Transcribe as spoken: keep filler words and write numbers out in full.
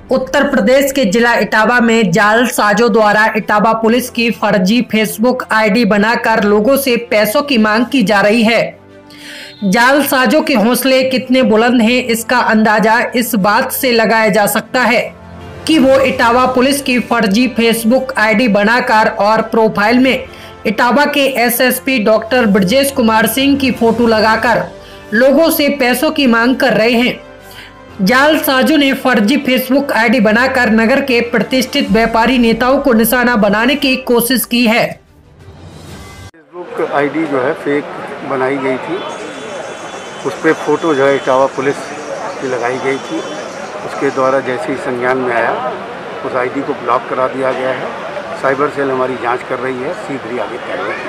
उत्तर प्रदेश के जिला इटावा में जालसाजों द्वारा इटावा पुलिस की फर्जी फेसबुक आईडी बनाकर लोगों से पैसों की मांग की जा रही है। जालसाजों के हौसले कितने बुलंद हैं, इसका अंदाजा इस बात से लगाया जा सकता है कि वो इटावा पुलिस की फर्जी फेसबुक आईडी बनाकर और प्रोफाइल में इटावा के एसएसपी डॉक्टर ब्रजेश कुमार सिंह की फोटो लगाकर लोगों से पैसों की मांग कर रहे हैं। जालसाजों ने फर्जी फेसबुक आईडी बनाकर नगर के प्रतिष्ठित व्यापारी नेताओं को निशाना बनाने की कोशिश की है। फेसबुक आईडी जो है फेक बनाई गई थी, उस पर फोटो जो है इटावा पुलिस की लगाई गई थी। उसके द्वारा जैसे ही संज्ञान में आया उस आईडी को ब्लॉक करा दिया गया है। साइबर सेल हमारी जांच कर रही है, शीघ्र ही आगे कार्रवाई